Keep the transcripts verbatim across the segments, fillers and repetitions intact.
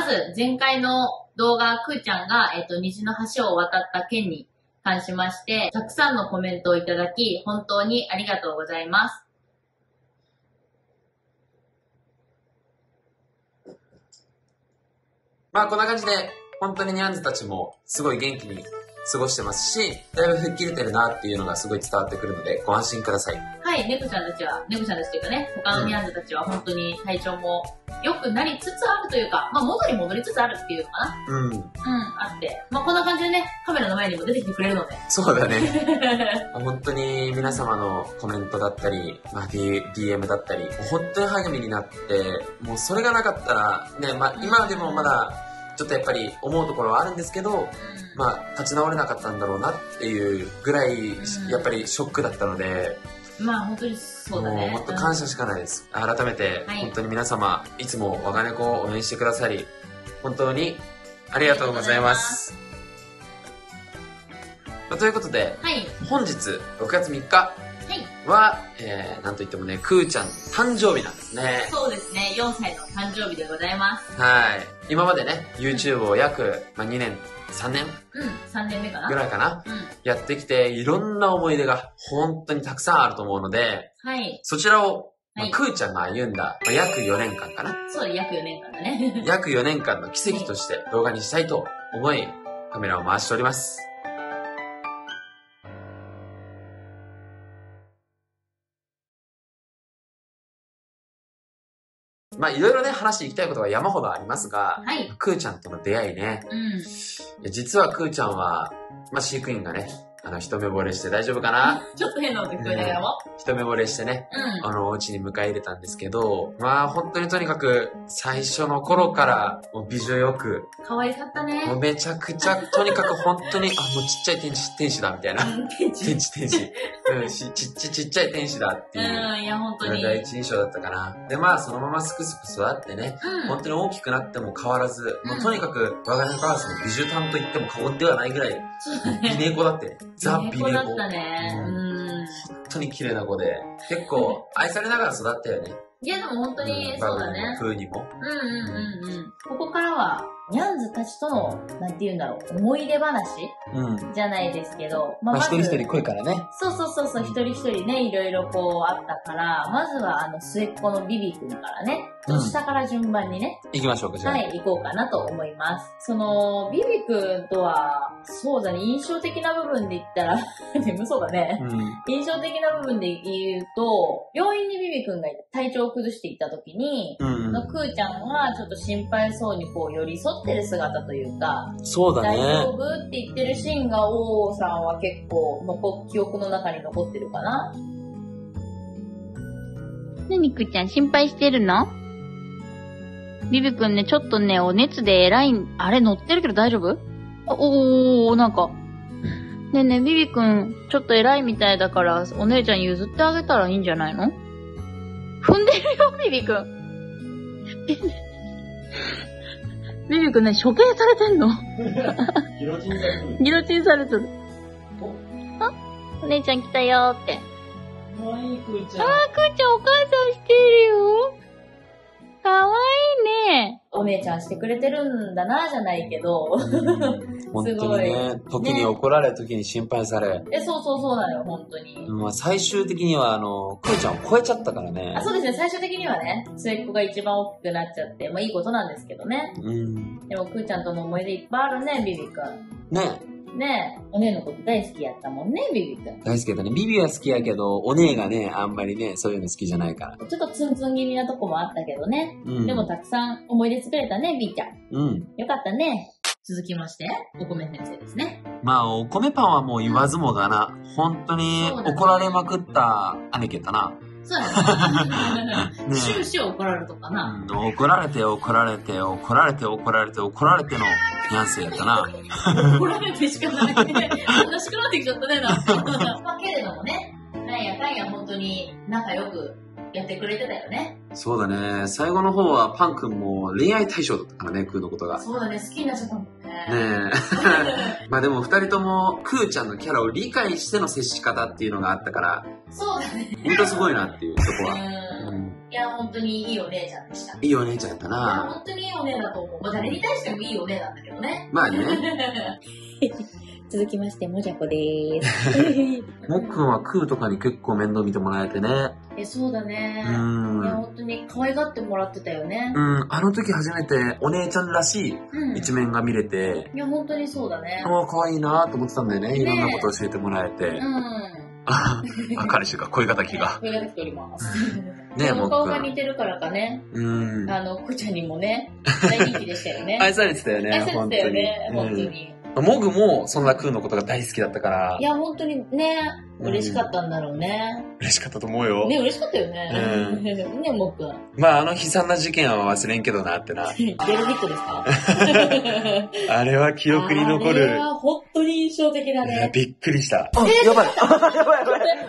ず、前回の動画、くーちゃんが、えっと、虹の橋を渡った件に関しまして、たくさんのコメントをいただき、本当にありがとうございます。 まあこんな感じで、本当にニャンズたちもすごい元気に過ごしてますし、だいぶ吹っ切れてるなっていうのがすごい伝わってくるので、ご安心ください。 はい、猫ちゃんたちは、猫ちゃんたちというかね、他のニャンズたちは本当に体調も良くなりつつあるというか、まあ戻り戻りつつあるっていうのかな。 うん。 うん、あって。まあこんな感じでね、カメラの前にも出てきてくれるので。 そうだね。本当に皆様のコメントだったり、まあ、D、ディーエム だったり、本当に励みになって、もうそれがなかったら、ね、まあ今でもまだ、ちょっとやっぱり思うところはあるんですけど、うん、まあ立ち直れなかったんだろうなっていうぐらい、うん、やっぱりショックだったので、 まあ本当にそうだね。 もう本当感謝しかないです。改めて、本当に皆様、いつも我が猫を応援してくださり、本当にありがとうございます。まあ、ということで、 はい、 本日ろくがつみっかは、はい、えー、なんといってもね、くーちゃん誕生日なんですね。 そうですね、よんさいの誕生日でございます。 はい。今までね、YouTube を約、まあ、にねん、さんねんうん、さんねんめかなぐらいかな、 うん、 やってきて、いろんな思い出が本当にたくさんあると思うので、 はい。 そちらを、まあはい、 くーちゃんが歩んだ、まあ、約よねんかんかな。 そう、約よねんかんだね。 約よねんかんの奇跡として動画にしたいと思い、カメラを回しております。まあいろいろね、話していきたいことが山ほどありますが、 はい、 くーちゃんとの出会いね。うん、実はくーちゃんは、まあ飼育員がね、あの、一目惚れして大丈夫かなちょっと変な音聞こえながらも、 うん、一目惚れしてね、うん、あの、お家に迎え入れたんですけど、まあ本当にとにかく、最初の頃から、もう美女よく。 可愛かったね。 もうめちゃくちゃ、とにかく本当に、あ、もうちっちゃい天使、天使だ、みたいな。天使天使、天使。うん、ちっちゃちっちゃい天使だっていう。 うん、いや本当に。 第一印象だったかな。で、まあそのまますくすく育ってね、うん、本当に大きくなっても変わらず、うん、もうとにかく、我が猫ハウスの美女担と言っても過言ではないぐらい、美猫だって、ザ・美猫。 だったね。うん。 本当に綺麗な子で、結構愛されながら育ったよね。 いやでも本当にそうだね。 風にも。 うんうんうんうん。ここからは、ニャンズたちとの、なんて言うんだろう、思い出話、うん、じゃないですけど、 まあ、まず、まあ、一人一人濃いからね。 そうそうそうそう、一人一人ね、いろいろこうあったから、まずはあの末っ子のビビ君からね、うん、下から順番にね、 行きましょうか、じゃあ。 はい、行こうかなと思います。その、ビビ君とは、そうだね、印象的な部分で言ったら、眠そうだね、うん。印象的な部分で言うと、病院にビビ君が体調を崩していた時に、うんうん、のくーちゃんがちょっと心配そうにこう寄り添ってる姿というか、 そうだね。 大丈夫って言ってるシーンが、王さんは結構残、記憶の中に残ってるかな。 なにくーちゃん心配してるの？ビビくんね、ちょっとね、お熱で偉いん、あれ乗ってるけど大丈夫？おー、なんか。ねえねえ、ビビくん、ちょっと偉いみたいだから、お姉ちゃん譲ってあげたらいいんじゃないの？踏んでるよ、ビビくん。ビビくんね、処刑されてんの？ ギロチンされてる。 ギロチンされてる。あ、お姉ちゃん来たよーって。 かわいい、くーちゃん。 あー、くーちゃんお母さんしてるよ。かわいいね。 お姉ちゃんしてくれてるんだな、じゃないけど。 本当にね、時に怒られ、ね、時に心配され。 え、そうそうそうなのよ、本当に。 まあ、最終的には、あの、くーちゃんを超えちゃったからね。 あ、そうですね、最終的にはね、末っ子が一番大きくなっちゃって、まあいいことなんですけどね。うん。でも、くーちゃんとの思い出いっぱいあるね、ビビくん。 ねねえ、お姉のこと大好きやったもんね、ビビくん。 大好きだね。ビビは好きやけど、お姉がね、あんまりね、そういうの好きじゃないから。 ちょっとツンツン気味なとこもあったけどね。うん、でもたくさん思い出作れたね、ビーちゃん。うん。よかったね。続きまして、お米先生ですね。 まあ、お米パンはもう言わずもがな。本当に怒られまくった姉貴やったな。 そうやね。終始怒られるとかな、 うん。怒られて怒られて怒られて怒られて怒られてのニャンセやったな。 怒られてしかないね。悲しくなってきちゃったね、なんか。まあけれどもね、なんやかんや本当に仲良くやってくれてたよね。 そうだね。最後の方はパン君も恋愛対象だったからね、クーのことが。 そうだね、好きになっちゃったもんね。 ねえ。まあでも二人ともクーちゃんのキャラを理解しての接し方っていうのがあったから。 そうだね。 ほんとすごいなっていうとこは。うんいや、本当にいいお姉ちゃんでした。 いいお姉ちゃんやったいや、 な。 本当にいいお姉だと思う。まあ、誰に対してもいいお姉なんだけどね。 まあね。 続きまして、もじゃこでーす。 もっくんはクーとかに結構面倒見てもらえてね。 え、そうだね。 うーん。 いや、本当に可愛がってもらってたよね。 うん、あの時初めてお姉ちゃんらしいうん。 一面が見れて、 いや、本当にそうだね。 ああ、可愛いなと思ってたんだよね。いろんなこと教えてもらえて。 うん。 あ、彼氏が恋敵が。 声ができております。 ねえ、もお顔がっくん。 似てるからかね。 うん。 あの、くちゃんにもね、大人気でしたよね。 愛されてたよね、 愛されてたよね、本当本当に。 に。 うんモグもそんなクーのことが大好きだったからい、や、本当にね、 うん嬉しかったんだろうね。 嬉しかったと思うよ。 ね、嬉しかったよね。 うんね、もっくん。 まあ、あの悲惨な事件は忘れんけどなってな。 デルヒットですかあれは記憶に残あれる。 は本当に印象的だね。 びっくりした。あ、やばい。やばいやばい。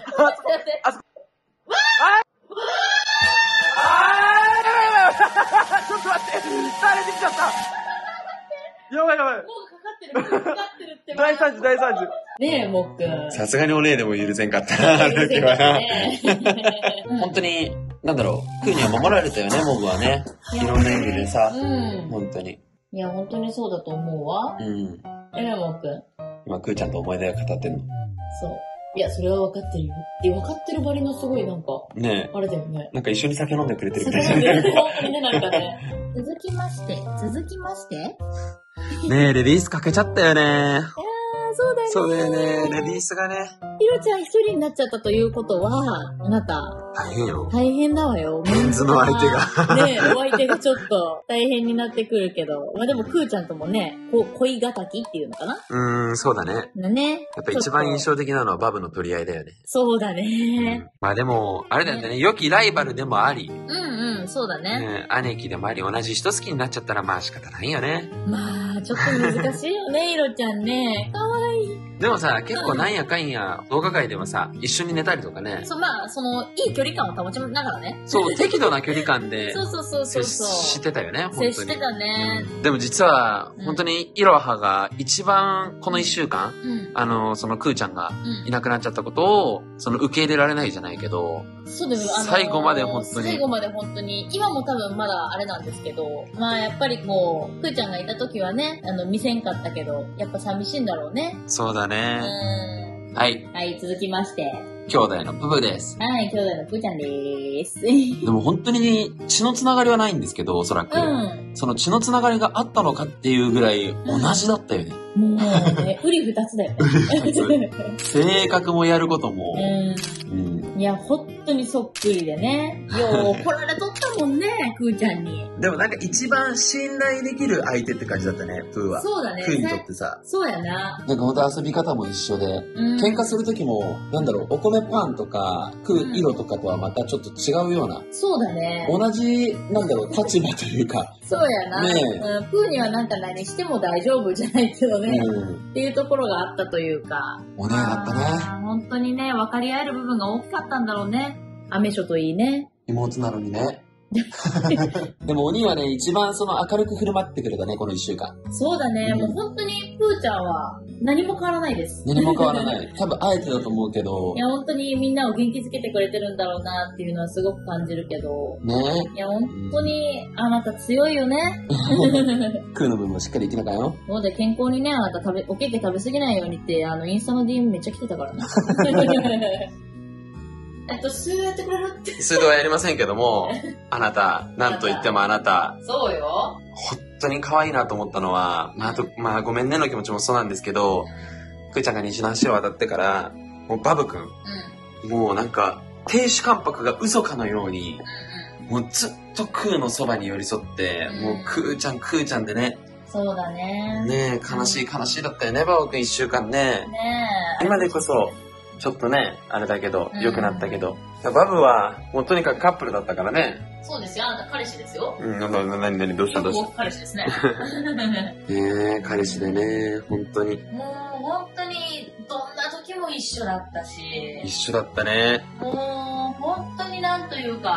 ちょっと待って垂れてきちゃったやばいやばいもうかかってる、もうかかってるって。 大惨事大惨事ねえ、もっくん。 さすがにお姉でも許せんかったな、あの時はな。本当に、なんだろう、クーには守られたよね、モグはね。いろんな意味でさ、 うん。 本当に。 いや、本当にそうだと思うわ。 うん。 えね、もっくん。 今、クーちゃんと思い出を語ってんの。 そう。いや、それは分かってるよ。で、分かってるばりのすごいなんか、 ねあれだよね。 え、なんか一緒に酒飲んでくれてるみたい本なね。 当にね、なんかね。続きまして、続きまして。 ねえ、レディースかけちゃったよね。 いやー、そうだよね。 そうだよね、レディースがね。 ひろちゃん一人になっちゃったということは、あなた、 大変よ。 大変だわよ。 メンズの相手が。 ねえ、お相手がちょっと大変になってくるけど。まあでも、くーちゃんともね、こ恋敵っていうのかなうーん、そうだね。 ね。 やっぱ一番印象。 象的なのはバブの取り合いだよね。 そうだね。 まあでも、あれだよね、良きライバルでもあり、 うんうん、そうだね。 ね、姉貴でもあり、同じ人好きになっちゃったらまあ仕方ないよね。 まあ、ちょっと難しいよね、ひろちゃんね。かわいい。 でもさ、結構なんやかんや、動画界ではさ、一緒に寝たりとかね。 そう、まあ、その、いい距離感を保ちながらね。 そう、適度な距離感でそうそうそうそう接そう。 してたよね、本当に。 接してたね。 うんでも実は、本当にイロハが一番この一週間、 うん。 あの、そのクーちゃんがうんいなくなっちゃったことを、その受け入れられないじゃないけど、 そうです、あのー最後まで本当に最後まで本当に。今も多分まだあれなんですけど、まあやっぱりこう、くーちゃんがいた時はね、あの、見せんかったけど、やっぱ寂しいんだろうね。 そうだうね。 ーん。 はい、 はい、続きまして。 兄弟のブブです。 はい、兄弟のくーちゃんでーす。 でも本当に血のつながりはないんですけど、おそらく。 うん。 その血のつながりがあったのかっていうぐらい同じだったよね。 もうね、うり二つだよね。 性格もやることも。 ううん。 ん。いや、本当にそっくりでね。よう、来られとったもんね、くーちゃんに。 でもなんか一番信頼できる相手って感じだったね、プーは。 そうだね。 クーにとってさ。 そうやな。 なんかほんと遊び方も一緒で。 うん。 喧嘩する時も、なんだろう、お米パンとか、食う色とかとはまたちょっと違うような、 そうだね。 同じ、なんだろう、立場というか、 そうやな。 ねうん、プーにはなんか何しても大丈夫じゃないけどね。 うん、 っていうところがあったというか。 お姉だったね。 あー本当にね、分かり合える部分が大きかったんだろうね。アメショといいね。 妹なのにね。でもお兄はね、一番その明るく振る舞ってくれたね、この一週間。 そうだね。 うんもう本当にプーちゃんは何も変わらないです。 何も変わらない。多分あえてだと思うけどい、や、本当にみんなを元気づけてくれてるんだろうなっていうのはすごく感じるけど。 ねいや、本当にあなた強いよね。 クーの分もしっかり生きなかよ。 もうで健康にね、あなた食べ、おけけ食べ過ぎないようにって、あの、インスタの ディーエム めっちゃ来てたからね。えっと、数やってくれるって。 数度はやりませんけども、あなた、なんと言ってもあなた、 そうよ。 本当に可愛いなと思ったのは、まあ、あと、まあ、ごめんねの気持ちもそうなんですけど、くーちゃんが西の橋を渡ってから、もうバブくん、 うん。 もうなんか、亭主関白が嘘かのように、もうずっとクーのそばに寄り添って、 うんもうクーちゃん、クーちゃんでね、 そうだね。 ねえ、悲しい悲しいだったよね、バブくん一週間ね。 ねえ。 今でこそ、ちょっとね、あれだけどう、ん良くなったけど、バブは、もうとにかくカップルだったからね。 そうですよ。あなた彼氏ですよ。 うん、な、な、なになに、どうしたどうし僕彼氏ですね。 た。ねえ、彼氏でね、本当に。 もう本当にどんな時も一緒だったし、 一緒だったね。 もう本当になんというか、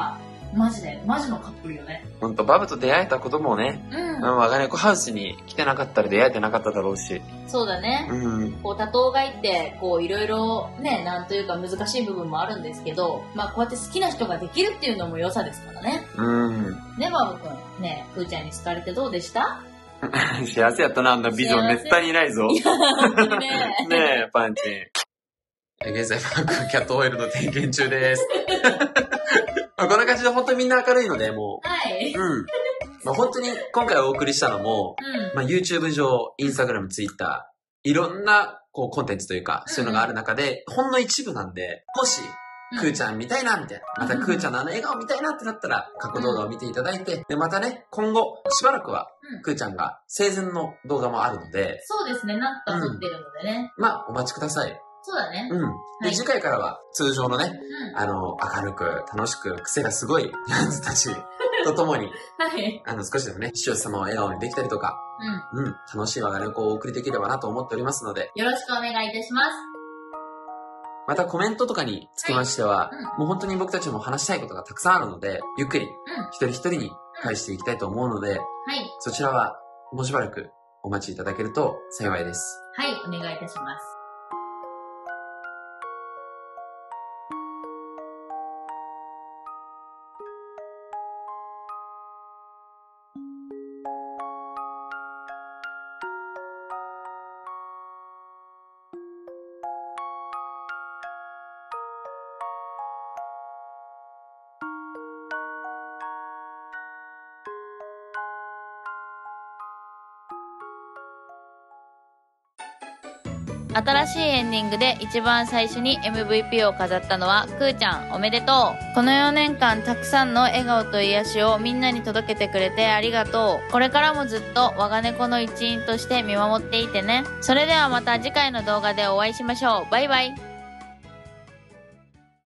マジで、マジのカップルよね。 ほんと、バブと出会えたこともね、 うん。 我が猫ハウスに来てなかったら出会えてなかっただろうし。 そうだね。 うん。 こう、多頭飼いって、こう、いろいろね、なんというか難しい部分もあるんですけど、まあ、こうやって好きな人ができるっていうのも良さですからね。 うん。 ね、バブくん。ね、くーちゃんに好かれてどうでした？ 幸せやったな、あんなビジョン絶対にないぞ。 いや、本当にね。 ねえ、パンチン。現在、パンクキャットオイルの点検中です。こんな感じで本当にみんな明るいので、もう。 はい。 うん。まあ、本当に今回お送りしたのも、 うん、 まあ、YouTube 上、Instagram、Twitter、いろんなこうコンテンツというか、そういうのがある中で、うん、ほんの一部なんで、もし、くーちゃん見たいな、みたいな。またくーちゃんのあの笑顔見たいなってなったら、過去動画を見ていただいて、で、またね、今後、しばらくは、くーちゃんが生前の動画もあるので、 そうですね、なんか撮ってるのでね。 うん、まあ、お待ちください。 そうだね。 うん。で、はい、次回からは通常のね、 うん、 あの、明るく、楽しく、癖がすごいニャンズたちと共に、 はい。 あの、少しでもね、視聴者様を笑顔にできたりとか、うん。うん。楽しい我が猫をお送りできればなと思っておりますので、 よろしくお願いいたします。 またコメントとかにつきましては、はい、うん、もう本当に僕たちも話したいことがたくさんあるので、ゆっくり、一人一人に返していきたいと思うので、うん、はい。そちらは、もうしばらくお待ちいただけると幸いです。 はい、お願いいたします。 新しいエンディングで一番最初に エムブイピー を飾ったのはくーちゃん、おめでとう。このよねんかんたくさんの笑顔と癒しをみんなに届けてくれてありがとう。これからもずっと我が猫の一員として見守っていてね。それではまた次回の動画でお会いしましょう。バイバイ。